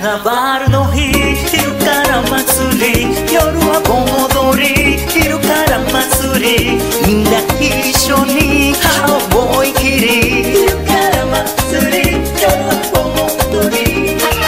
ナバルの日、昼から祭り、夜は盆踊り、昼から祭り、みんな一緒に思い切り、昼から祭り、夜は盆踊り。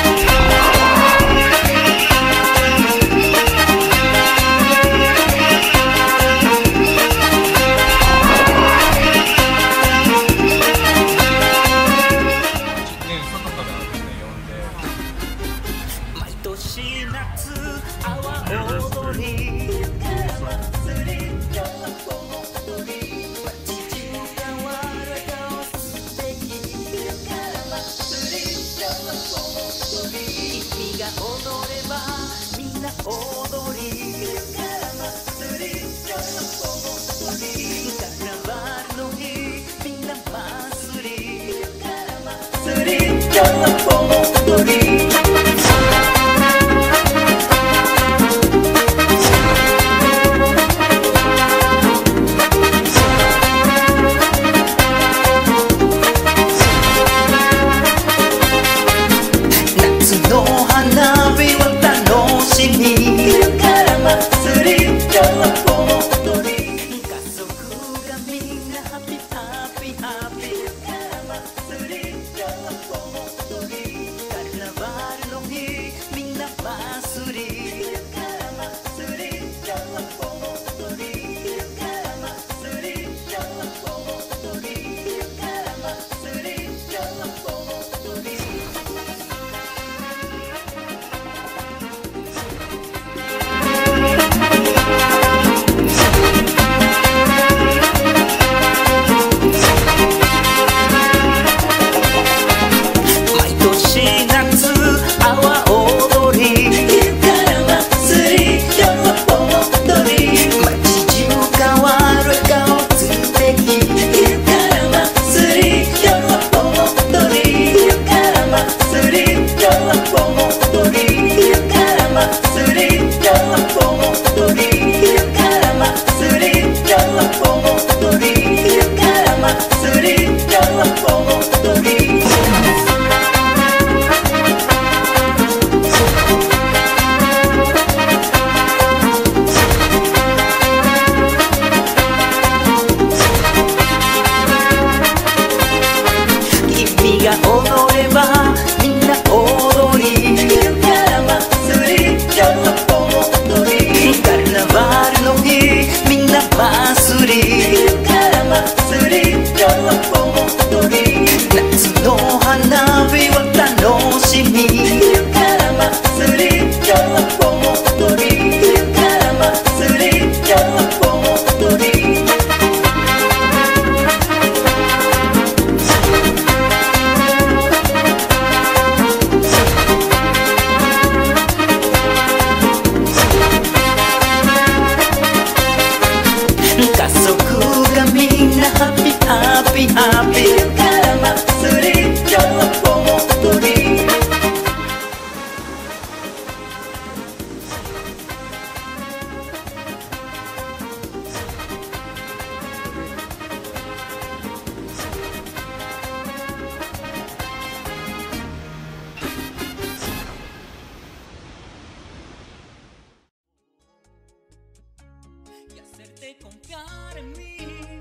Confiar en mí,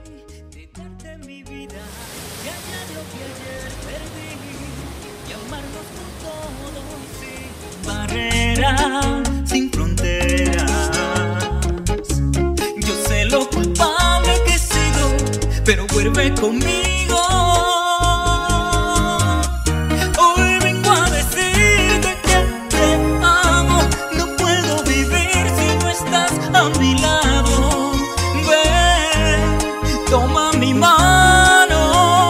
de darte mi vida, ganar lo que ayer perdí y amarnos por todo sin barreras, sin fronteras. Yo sé lo culpable que he sido, pero vuelve conmigo. Hoy vengo a decirte que te amo, no puedo vivir si no estás a mi lado. Toma mi mano.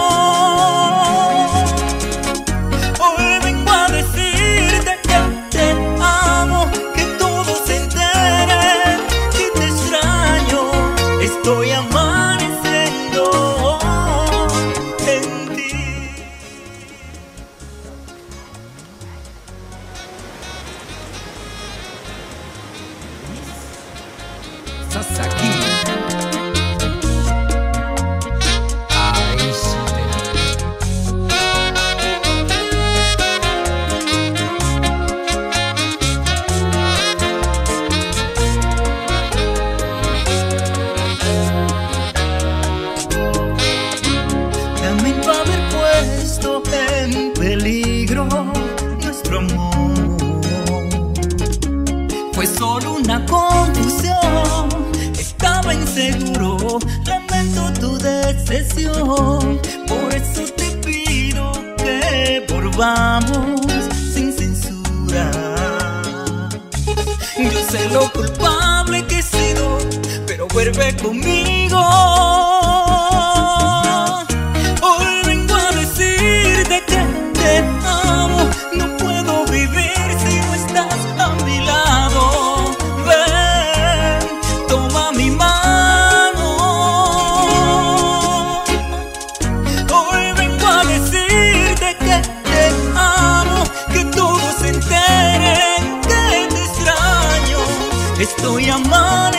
Hoy vengo a decirte que te amo, que todo se entere, que te extraño. Estoy amaneciendo Por eso te pido que volvamos sin censura. Yo sé lo culpable que he sido, pero vuelve conmigo. Hoy vengo a decirte que te amo. No puedo vivir si no estás a mi lado. Ven, toma mi mano. Hoy vengo a decirte que te amo, que todos se enteren que te extraño. Estoy amando